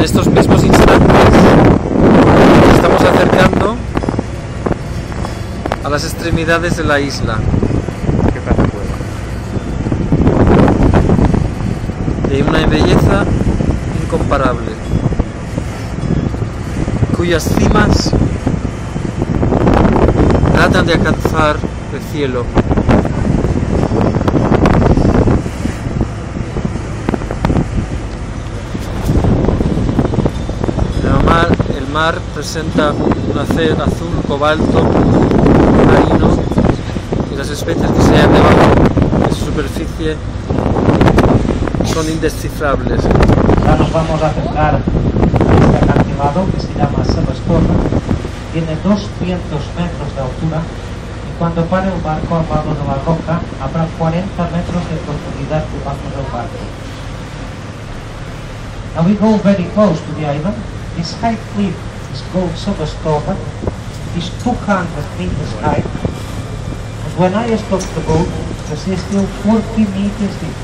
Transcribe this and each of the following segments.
en estos mismos instantes nos estamos acercando a las extremidades de la isla. Qué plaza cueva. De una belleza incomparable, cuyas cimas tratan de alcanzar el cielo. El mar presenta un azul cobalto marino y las especies que se hallan debajo de su superficie son indescifrables. Ahora nos vamos a acercar a este acantilado que se llama Sebastorra. Tiene 200 metros de altura y cuando pare el barco al lado de la roca habrá 40 metros de profundidad debajo del barco. Now we go very close to the island. This high cliff is called Sebastorra. It is 200 meters high. And when I stopped the boat, the sea is still 40 meters deep.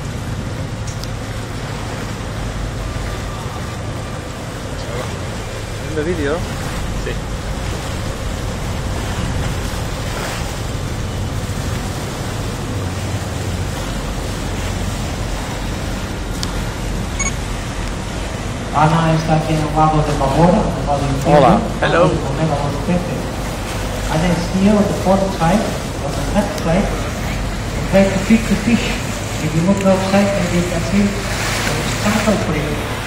¿Viendo vídeo? Sí. Ana está aquí en el lado de Babora, el lado inferior. Hola. Hello. Los peces. Ana is here on the port side, on the left side, and try to pick the fish. If you look outside, maybe you can see some startle for you.